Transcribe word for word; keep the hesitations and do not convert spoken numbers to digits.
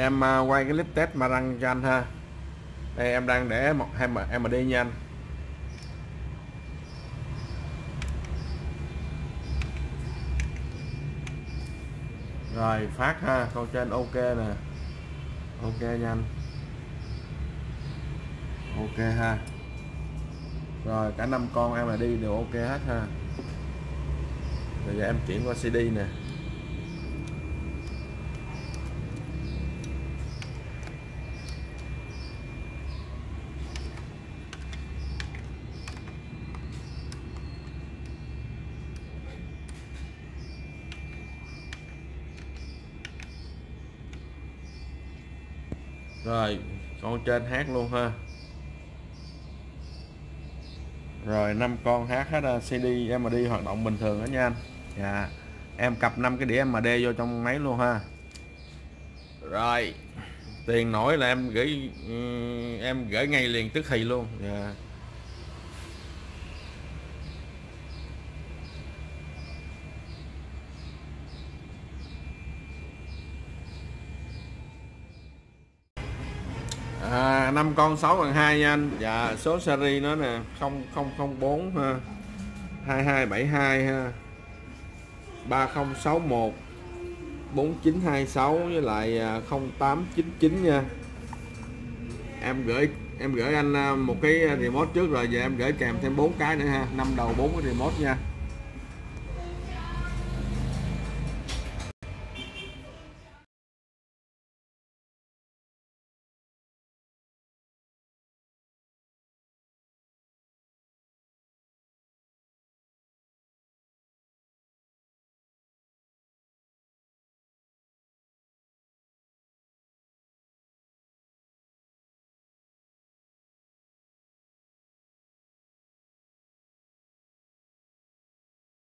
em à, quay cái clip test mà răng cho anh ha. Đây em đang để một hai em đi nha anh. Rồi phát ha, con trên ok nè, ok nha anh, ok ha. Rồi cả năm con em đi đều ok hết ha. Rồi giờ em chuyển qua xê đê nè. Rồi con trên hát luôn ha. Rồi năm con hát hết, xê đê em đi hoạt động bình thường đó nha anh. Dạ em cặp năm cái đĩa em đê vô trong máy luôn ha. Rồi tiền nổi là em gửi em gửi ngay liền tức thì luôn. Dạ. À, năm con sáu bằng hai nha anh. Dạ số series nó nè không không không bốn ha, hai hai bảy hai ha, ba không sáu một, bốn chín hai sáu với lại không tám chín chín nha. Em gửi em gửi anh một cái remote trước rồi, giờ em gửi kèm thêm bốn cái nữa ha, năm đầu bốn cái remote nha.